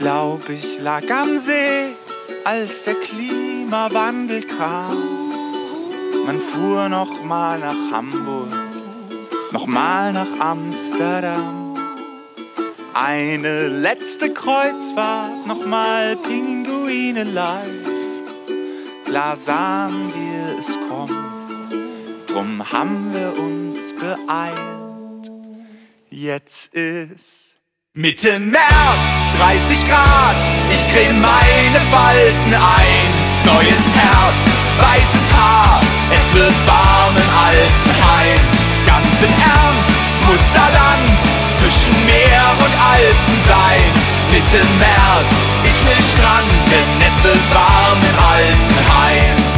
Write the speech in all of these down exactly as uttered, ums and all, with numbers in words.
glaub, ich lag am See, als der Klimawandel kam. Man fuhr noch mal nach Hamburg, noch mal nach Amsterdam. Eine letzte Kreuzfahrt, noch mal Pinguine live. Klar sahen wir es kommen, drum haben wir uns beeilt. Jetzt ist Mitte März, dreißig Grad, ich creme meine Falten ein. Neues Herz, weißes Haar, es wird warm im Altenheim. Ganz im Ernst, Musterland, zwischen Meer und Alpen sein. Mitte März, ich will Strand, denn es wird warm im Altenheim.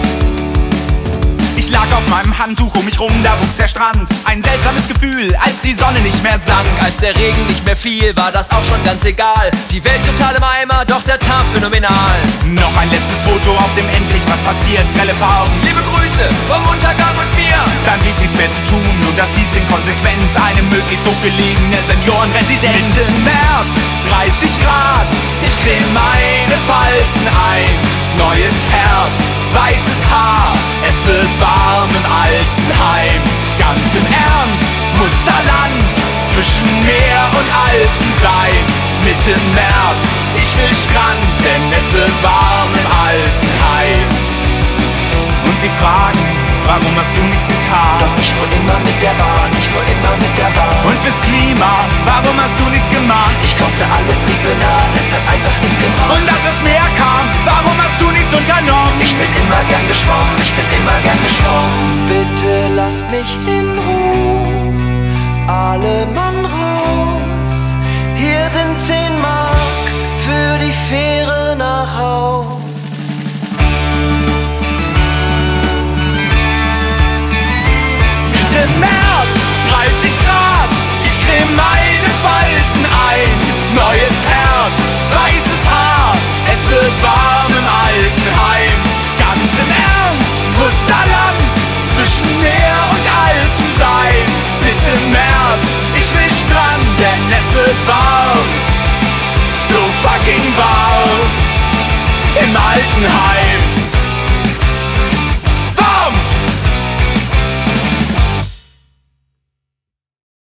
Ich lag auf meinem Handtuch, um mich rum, da wuchs der Strand. Ein seltsames Gefühl, als die Sonne nicht mehr sank. Als der Regen nicht mehr fiel, war das auch schon ganz egal. Die Welt total im Eimer, doch der Tag phänomenal. Noch ein letztes Foto, auf dem endlich was passiert, grelle Farben. Liebe Grüße vom Untergang und mir. Dann blieb nichts mehr zu tun, und das hieß in Konsequenz eine möglichst hochgelegene Seniorenresidenz. Mitte März, dreißig Grad, ich creme meine Falten ein. Neues Herz, weißes Haar, es wird warm im Altenheim. Ganz im Ernst, Musterland, zwischen Meer und Alpen sein. Mitte März, ich will Strand, denn es wird warm im Altenheim. Und sie fragen, warum hast du nichts getan? Doch ich fuhr immer mit der Bahn, ich fuhr immer mit der Bahn. Und fürs Klima, warum hast du nichts gemacht? Ich kaufte alles regional, es hat einfach nichts gebracht. Und als es mehr kam, warum hast du nichts unternommen? Ich bin immer gern geschwommen, ich bin immer gern geschwommen. Bitte lasst mich in Ruhe, alle Mann raus. Hier sind zehn Mark für die Fähre nach Haus. Mitte März, dreißig Grad, ich creme meine Falten ein. Neues Herz, weißes Haar, es wird warm im Altenheim. Ganz im Ernst, Musterland, zwischen Meer und Alpen sein. Mitte März, ich will Strand, denn es wird warm, so fucking warm im Altenheim.